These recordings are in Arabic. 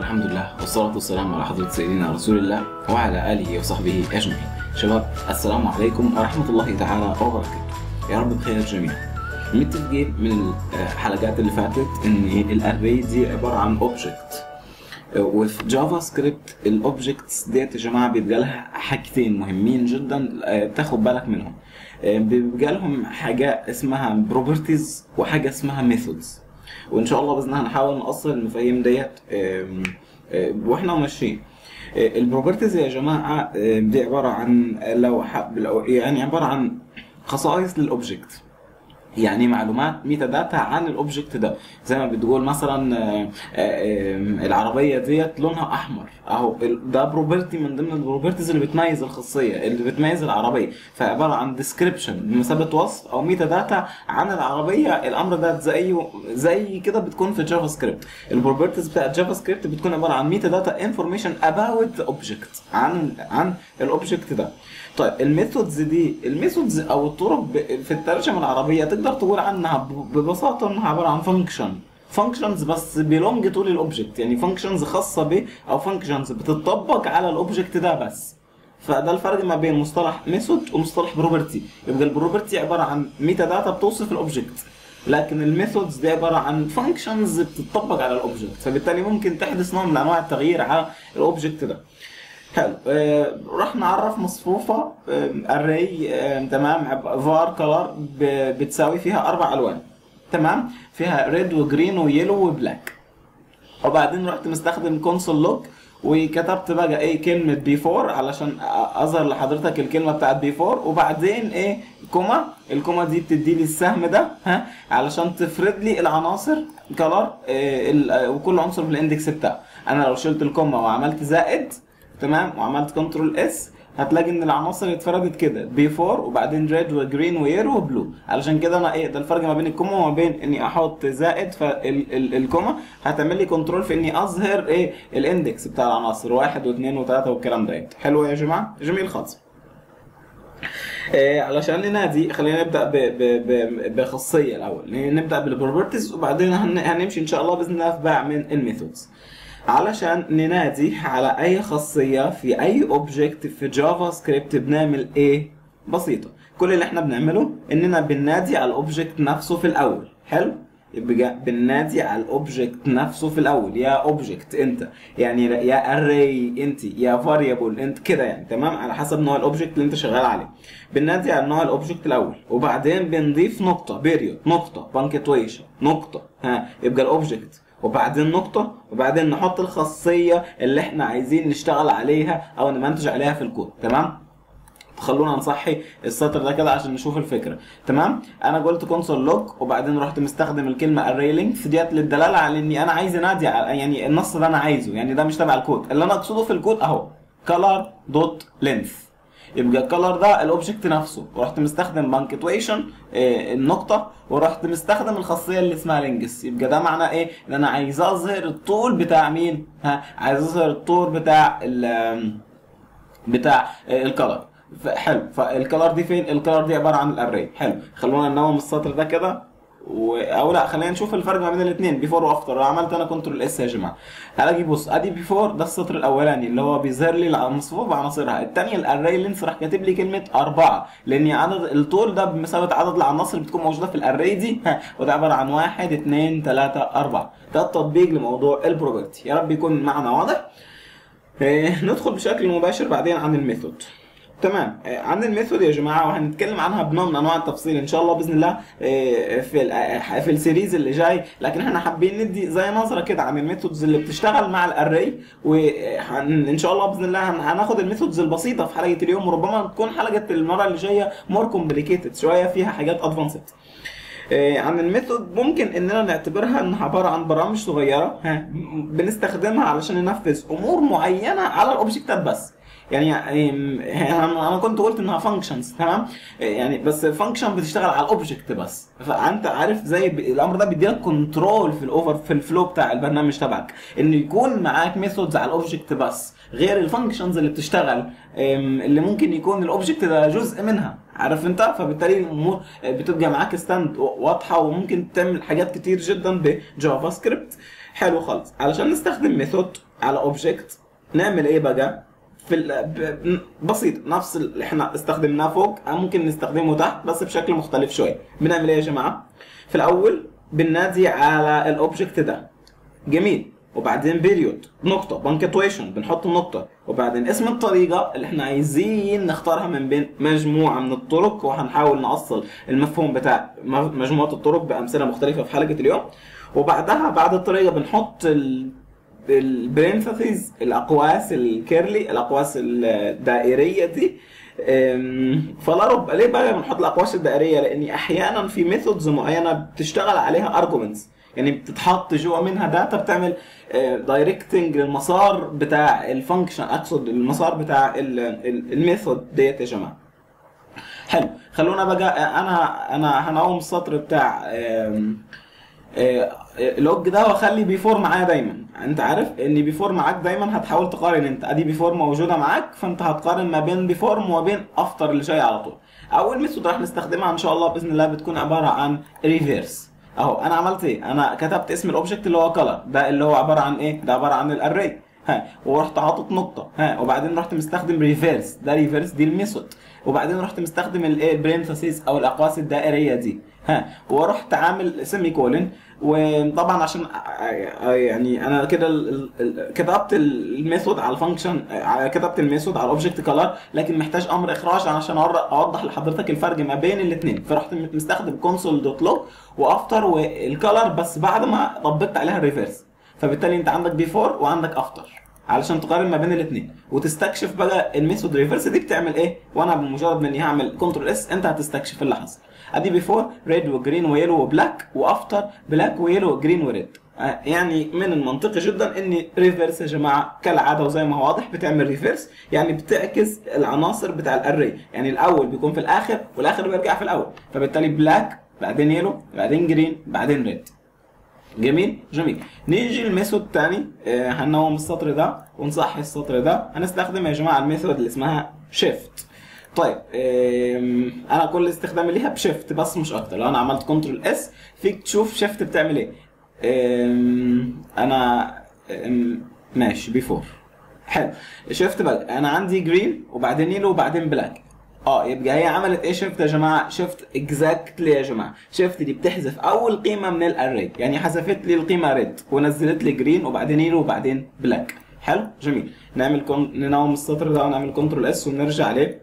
والحمد لله والصلاة والسلام على حضرة سيدنا رسول الله وعلى آله وصحبه أجمعين. شباب السلام عليكم ورحمة الله تعالى وبركاته، يا رب بخير جميعا. متفقين من الحلقات اللي فاتت ان الاري دي عبارة عن اوبجكت، وفي جافا سكريبت الاوبجكتس ديت يا جماعة بيبقى لها حاجتين مهمين جدا تاخد بالك منهم. بيبقى لهم حاجة اسمها بروبرتيز وحاجة اسمها ميثودز، وان شاء الله باذن الله هنحاول نوصل المفاهيم ديت واحنا ماشيين. البروبرتيز يا جماعه دي عباره عن يعني عباره عن خصائص للاوبجكت، يعني معلومات ميتا داتا عن الاوبجكت ده. زي ما بتقول مثلا العربيه ديت لونها احمر، اهو ده بروبرتي من ضمن البروبرتيز اللي بتميز الخاصيه اللي بتميز العربيه، فعباره عن ديسكريبشن بمثابه وصف او ميتا داتا عن العربيه. الامر ده زي كده بتكون في جافا سكريبت. البروبرتيز بتاعت جافا سكريبت بتكون عباره عن ميتا داتا انفورميشن اباوت اوبجكت، عن الاوبجكت ده. طيب الميثودز او الطرق في الترجمه العربيه تقدر تقول عنها ببساطه انها عباره عن فانكشنز بس بيلونج تو للاوبجكت، يعني فانكشنز خاصه به او فانكشنز بتطبق على الاوبجكت ده بس. فده الفرق ما بين مصطلح ميثود ومصطلح بروبرتي. يبقى البروبرتي عباره عن ميتا داتا بتوصف الاوبجكت، لكن الميثودز دي عباره عن فانكشنز بتطبق على الاوبجكت، فبالتالي ممكن تحدث نوع من انواع التغيير على الاوبجكت ده. حلو. راح نعرف مصفوفه اري تمام var color بتساوي فيها 4 الوان، تمام، فيها ريد وجرين ويلو وبلاك. وبعدين رحت مستخدم كونسول لوج وكتبت بقى ايه كلمه بيفور علشان اظهر لحضرتك الكلمه بتاعت بيفور، وبعدين ايه كوما. الكوما دي بتدي لي السهم ده علشان تفرد لي العناصر كلر وكل عنصر بالاندكس بتاعه. انا لو شلت الكوما وعملت زائد تمام وعملت كنترول اس هتلاقي ان العناصر اتفردت كده بيفور وبعدين ريد وجرين ويرو وبلو. علشان كده انا ايه ده الفرق ما بين الكوما وما بين اني احط زائد. فالكوما هتعمل لي كنترول في اني اظهر ايه الاندكس بتاع العناصر 1 و2 و3 والكلام ده. حلو يا جماعه، جميل خالص. علشان ننادي خلينا نبدا بخاصيه الاول، نبدا بالبروبرتيز وبعدين هنمشي ان شاء الله باذن الله في باع من الميثودز. علشان ننادي على اي خاصيه في اي اوبجكت في جافا سكريبت بنعمل ايه؟ بسيطه، كل اللي احنا بنعمله اننا بننادي على الاوبجكت نفسه في الاول. حلو، يبقى بننادي على الاوبجكت نفسه في الاول. يا اوبجكت انت، يعني يا اري انت، يا فاريبل انت كده، يعني تمام، على حسب نوع الاوبجكت اللي انت شغال عليه. بننادي على نوع الاوبجكت الاول وبعدين بنضيف نقطه بيريود، نقطه بانكتويشن، نقطه يبقى الاوبجكت وبعدين نقطة وبعدين نحط الخاصية اللي احنا عايزين نشتغل عليها او نمنتج عليها في الكود. تمام، خلونا نصحي السطر ده كده عشان نشوف الفكرة. تمام، انا قلت كونسول لوج وبعدين رحت مستخدم الكلمة array length ديت للدلالة على اني انا عايز انادي يعني النص ده انا عايزه، يعني ده مش تبع الكود. اللي انا اقصده في الكود اهو color.length، يبقى الكلر ده الاوبجكت نفسه، ورحت مستخدم بانكتويشن النقطه، ورحت مستخدم الخاصيه اللي اسمها لينجس. يبقى ده معناه ايه؟ ان انا عايز اظهر الطول بتاع مين؟ عايز اظهر الطول بتاع الكلر. حلو، فالكلر دي فين؟ الكلر دي عباره عن الاري. حلو، خلونا ننوم السطر ده كده او لا خلينا نشوف الفرق ما بين الاثنين بيفور وافتر. لو عملت انا كنترول اس يا جماعه هلاقي بص ادي بيفور ده السطر الاولاني اللي هو بيظهر لي المصفوفه بعناصرها. الثانيه الاري لينث راح كاتب لي كلمه 4 لان عدد الطول ده بمثابه عدد العناصر بتكون موجوده في الاري دي وده عباره عن 1 2 3 4. ده التطبيق لموضوع البروبرتي، يا رب يكون معنا واضح. ندخل بشكل مباشر بعدين عن الميثود. تمام، عن الميثود يا جماعه وهنتكلم عنها بنوع من انواع التفصيل ان شاء الله باذن الله في السيريز اللي جاي، لكن احنا حابين ندي زي نظره كده عن الميثودز اللي بتشتغل مع الاري. وان شاء الله باذن الله هناخد الميثودز البسيطه في حلقه اليوم، وربما تكون حلقه المره اللي جايه مور كومبليكيتد شويه فيها حاجات ادفانسد. عن الميثود ممكن اننا نعتبرها انها عباره عن برامج صغيره بنستخدمها علشان ننفذ امور معينه على الاوبجكتات بس. يعني انا كنت قلت انها فانكشنز، تمام، يعني بس فانكشن بتشتغل على الاوبجكت بس. فانت عارف زي الامر ده بيديلك كنترول في الفلو بتاع البرنامج تبعك، انه يكون معاك ميثودز على الاوبجكت بس غير الفانكشنز اللي بتشتغل اللي ممكن يكون الاوبجكت ده جزء منها، عارف انت. فبالتالي الامور بتبقى معاك ستاند واضحه وممكن تعمل حاجات كتير جدا بجافا سكريبت. حلو خالص. علشان نستخدم ميثود على اوبجكت نعمل ايه بقى؟ بسيط، نفس اللي احنا استخدمناه فوق ممكن نستخدمه تحت بس بشكل مختلف شويه. بنعمل ايه يا جماعه؟ في الاول بننادي على الاوبجكت ده، جميل، وبعدين بيريود نقطه بانكتويشن، بنحط النقطه، وبعدين اسم الطريقه اللي احنا عايزين نختارها من بين مجموعه من الطرق، وهنحاول نوصل المفهوم بتاع مجموعه الطرق بامثله مختلفه في حلقه اليوم. وبعدها بعد الطريقه بنحط البرينثيز، الاقواس الكيرلي، الاقواس الدائريه دي. ليه بقى بنحط الاقواس الدائريه؟ لان احيانا في ميثودز معينه بتشتغل عليها ارجومنتس، يعني بتتحط جوا منها داتا بتعمل دايركتنج للمسار بتاع الفانكشن، اقصد المسار بتاع الميثود ديت يا جماعه. حلو، خلونا بقى انا هنقوم السطر بتاع لوج ده واخلي بيفور معايا دايما. انت عارف ان بيفور معاك دايما، هتحاول تقارن، انت ادي بيفور موجوده معاك، فانت هتقارن ما بين بيفور وما بين افتر اللي جاي على طول. اول ميثود راح نستخدمها ان شاء الله باذن الله بتكون عباره عن ريفيرس. اهو انا عملت ايه؟ انا كتبت اسم الاوبجكت اللي هو كلر ده، اللي هو عباره عن ايه؟ ده عباره عن الاري، ورحت حاطط نقطه، وبعدين رحت مستخدم ريفيرس، ده ريفيرس دي الميثود، وبعدين رحت مستخدم البرينثيسيس او الاقواس الدائريه دي، ورحت عامل سيمي كولن. وطبعا عشان يعني انا كده كتبت الميثود على الفانكشن، كتبت الميثود على الاوبجكت كلر، لكن محتاج امر اخراج عشان اوضح لحضرتك الفرق ما بين الاثنين، فرحت مستخدم كونسول دوت لوج وافتر والكلر بس بعد ما طبقت عليها الريفيرس. فبالتالي انت عندك بيفور وعندك افتر علشان تقارن ما بين الاثنين وتستكشف بقى الميثود ريفيرس دي بتعمل ايه. وانا بمجرد ما اني هعمل كنترول اس انت هتستكشف اللي حصل. ادي بيفور ريد وجرين ويلو وبلاك، وافتر بلاك ويلو وجرين وريد. يعني من المنطقي جدا ان ريفيرس يا جماعه كالعاده وزي ما هو واضح بتعمل ريفيرس، يعني بتعكس العناصر بتاع الاري، يعني الاول بيكون في الاخر والاخر بيرجع في الاول. فبالتالي بلاك بعدين يلو بعدين جرين بعدين ريد. جميل جميل. نيجي للميثود الثاني، هننوم السطر ده ونصحي السطر ده. هنستخدم يا جماعه الميثود اللي اسمها شيفت. طيب انا كل استخدامي ليها بشيفت بس مش اكتر. لو انا عملت كنترول اس فيك تشوف شيفت بتعمل ايه. انا ماشي بيفور. حلو، شيفت بقى انا عندي جرين وبعدين يلو وبعدين بلاك. يبقى هي عملت ايه شيفت يا جماعه؟ شيفت اكزاكتلي يا جماعه. شيفت دي بتحذف اول قيمه من الاري، يعني حذفت لي القيمه ريد ونزلت لي جرين وبعدين يلو وبعدين بلاك. حلو جميل. ننوم السطر ده ونعمل كنترول اس ونرجع عليه.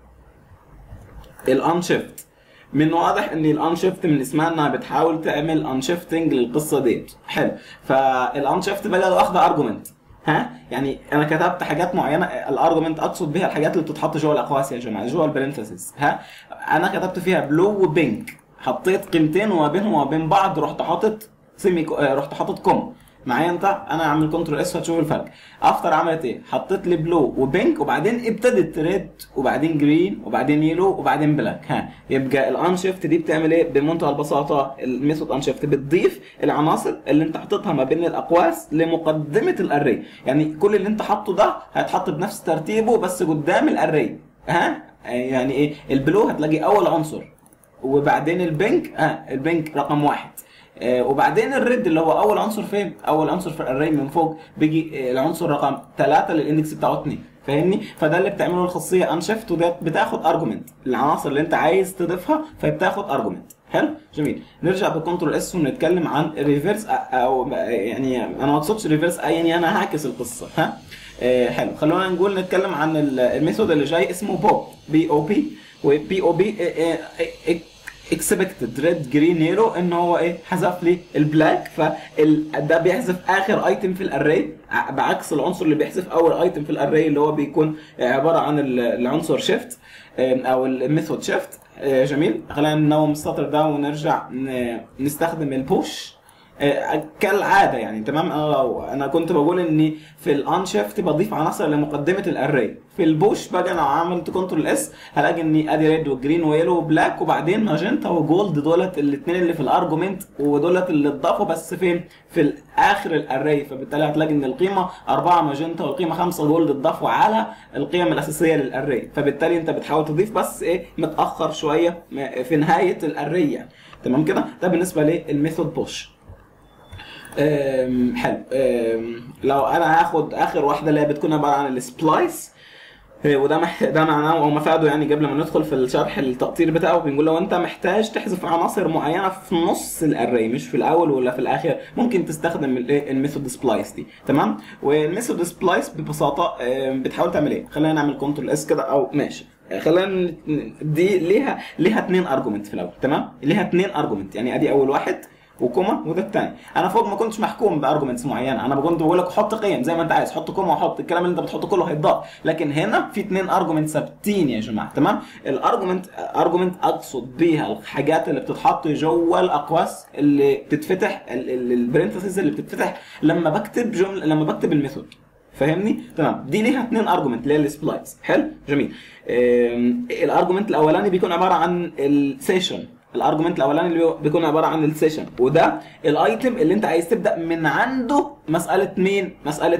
الانشيفت من واضح ان الانشيفت من اسمها انها بتحاول تعمل انشيفتنج للقصه ديت. حلو، فالانشيفت بقى واخده ارجومنت، يعني انا كتبت حاجات معينه. الارجومنت اقصد بها الحاجات اللي بتتحط جوه الاقواس يا جماعه، جوه البرنتسز. انا كتبت فيها بلو وبينك، حطيت قيمتين وما بينهم وما بين بعض، رحت حاطط رحت حاطط كوم معايا انت. انا اعمل كنترول اس هتشوف الفرق. افتر عملت ايه؟ حطيت لي بلو وبينك وبعدين ابتدت ريد وبعدين جرين وبعدين يلو وبعدين بلاك. يبقى الانشيفت دي بتعمل ايه بمنتهى البساطه؟ الميثود انشيفت بتضيف العناصر اللي انت حطيتها ما بين الاقواس لمقدمه الاري، يعني كل اللي انت حاطه ده هيتحط بنفس ترتيبه بس قدام الاري. يعني ايه؟ البلو هتلاقي اول عنصر، وبعدين البينك البينك رقم 1، وبعدين الريد اللي هو اول عنصر فين؟ اول عنصر في الاري من فوق، بيجي العنصر رقم 3 للاندكس بتاعه 2. فاهمني؟ فده اللي بتعمله الخاصيه انشيفت، وديت بتاخد ارجومنت العناصر اللي انت عايز تضيفها فبتاخد ارجومنت. حلو جميل. نرجع بكنترول اس ونتكلم عن الريفيرس، او يعني انا ما اقصدش ريفيرس يعني انا هعكس القصه. حلو، خلونا نقول نتكلم عن الميثود اللي جاي اسمه بوب، بي او بي، وبي او بي اكسبكتد ريد جرين يلو، ان هو ايه؟ حذف لي البلاك. فده بيحذف اخر ايتم في الاري، بعكس العنصر اللي بيحذف اول ايتم في الاري اللي هو بيكون عباره عن العنصر شيفت او الميثود شيفت. جميل. خلينا ننوم السطر ده ونرجع نستخدم البوش كالعاده يعني. تمام. انا كنت بقول اني في الانشيفت بضيف عناصر لمقدمه الاري. في البوش بقى انا عملت كنترول اس هلاقي اني ادي ريد وجرين ويلو وبلاك وبعدين ماجنتا وجولد، دولت الاثنين اللي في الارجومنت، ودولت اللي اتضافوا بس فين؟ في اخر الاري. فبالتالي هتلاقي ان القيمه 4 ماجنتا والقيمه 5 جولد اتضافوا على القيم الاساسيه للاري. فبالتالي انت بتحاول تضيف بس ايه؟ متاخر شويه في نهايه الاري يعني. تمام كده؟ ده بالنسبه للميثود بوش. حلو. لو انا هاخد اخر واحده اللي هي بتكون عباره عن السبلايس، وده ده معناه او مفاده يعني قبل ما ندخل في الشرح التقطير بتاعه، بنقول لو انت محتاج تحذف عناصر معينه في نص الاري مش في الاول ولا في الاخر، ممكن تستخدم الميثود سبلايس دي. تمام. والميثود سبلايس ببساطه بتحاول تعمل ايه؟ خلينا نعمل كنترول اس كده، او ماشي خلينا دي ليها 2 ارجمنت في الاول. تمام. ليها 2 ارجمنت، يعني ادي اول واحد وكوما وده الثاني. انا فوق ما كنتش محكوم بارجمنتس معينه، انا كنت بقول لك حط قيم زي ما انت عايز، حط كوما وحط الكلام اللي انت بتحطه كله هيتضاف، لكن هنا في 2 ارجمنت ثابتين يا جماعه. تمام. الارجمنت اقصد بيها الحاجات اللي بتتحط جوه الاقواس اللي بتتفتح، البرنتسز اللي بتتفتح لما بكتب جمله، لما بكتب الميثود. فاهمني؟ تمام. دي ليها 2 ارجمنت اللي هي السبلايس. حلو جميل. الارجمنت الاولاني بيكون عباره عن السيشن، الارجمنت الاولاني اللي بيكون عباره عن السيشن، وده الايتم اللي انت عايز تبدا من عنده مساله مين؟ مساله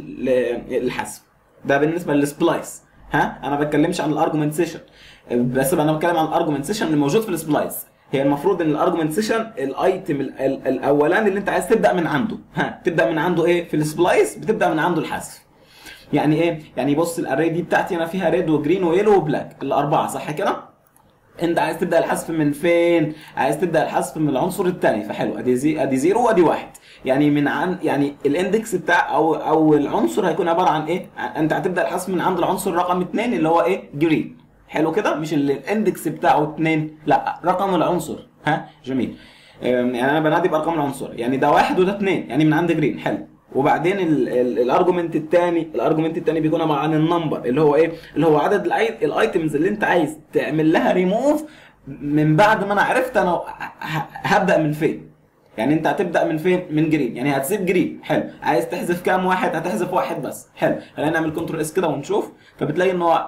الحذف. ده بالنسبه للسبلايس. انا ما بتكلمش عن الارجمنت سيشن، بس انا بتكلم عن الارجمنت سيشن اللي موجود في السبلايس. هي المفروض ان الارجمنت سيشن الايتم الاولاني اللي انت عايز تبدا من عنده. تبدا من عنده ايه؟ في السبلايس بتبدا من عنده الحذف. يعني ايه؟ يعني بص الاري دي بتاعتي انا فيها ريد وجرين ويلو وبلاك، الاربعه صح كده؟ انت عايز تبدا الحذف من فين؟ عايز تبدا الحذف من العنصر الثاني. فحلو، ادي 0 وادي 1، يعني من يعني الاندكس بتاع او العنصر هيكون عباره عن ايه؟ انت هتبدا الحذف من عند العنصر رقم 2 اللي هو ايه؟ جرين. حلو كده؟ مش اللي الاندكس بتاعه 2، لا رقم العنصر. جميل. يعني انا بنادي بارقام العنصر، يعني ده 1 وده 2، يعني من عند جرين. حلو. وبعدين الارجمنت الثاني بيكون عباره عن النمبر اللي هو ايه؟ اللي هو عدد الايتمز اللي انت عايز تعمل لها ريموف من بعد ما انا عرفت انا هبدا من فين. يعني انت هتبدا من فين؟ من جرين، يعني هتسيب جرين. حلو. عايز تحذف كام واحد؟ هتحذف واحد بس. حلو. خلينا نعمل كنترول اس كده ونشوف، فبتلاقي ان هو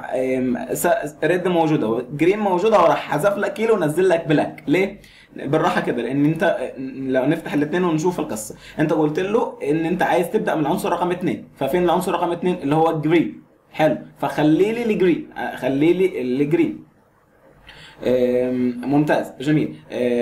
ريد موجوده جرين موجوده، وراح حذف لك كيلو ونزل لك بلاك. ليه؟ بالراحه كده، لان انت لو نفتح الاثنين ونشوف القصه، انت قلت له ان انت عايز تبدا من العنصر رقم 2، ففين العنصر رقم 2 اللي هو الجرين؟ حلو. فخلي لي الجرين، خلي لي الجرين. ممتاز جميل.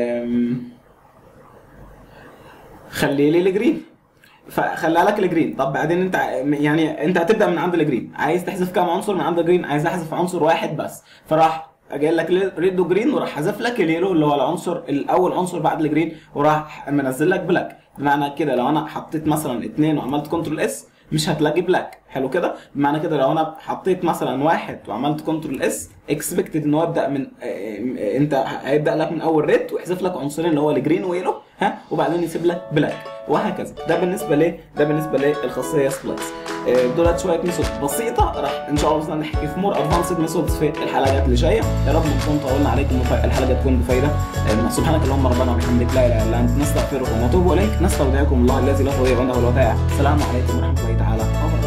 خلي لي الجرين، فخليها لك الجرين. طب بعدين انت يعني انت هتبدا من عند الجرين، عايز تحذف كام عنصر من عند الجرين؟ عايز احذف عنصر واحد بس، فراح جاي لك ريد وجرين، وراح حذف لك اليلو اللي هو العنصر الاول عنصر بعد الجرين، وراح منزل لك بلاك. بمعنى كده لو انا حطيت مثلا 2 وعملت كنترول اس مش هتلاقي بلاك. حلو كده؟ بمعنى كده لو انا حطيت مثلا 1 وعملت كنترول اس اكسبكتد ان هو يبدا من انت هيبدا لك من اول ريد ويحذف لك عنصرين اللي هو الجرين ويلو، وبعدين يسيب لك بلاك، وهكذا. ده بالنسبه للخاصيه سبلايس. دولت شويه ميثود بسيطه، راح ان شاء الله وصلنا نحكي في مور ادفانسد ميثودز في الحلقات اللي جايه. يا رب نكون طولنا عليكم الحلقه تكون بفائده. سبحانك اللهم ربنا وبحمدك لا اله الا انت نستغفرك ونتوب اليك. نستودعكم الله الذي لا تضيع عنده الودائع. السلام عليكم ورحمه الله تعالى وبركاته.